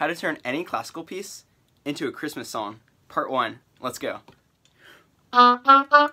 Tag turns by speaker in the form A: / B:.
A: How to turn any classical piece into a Christmas song. Part 1. Let's go.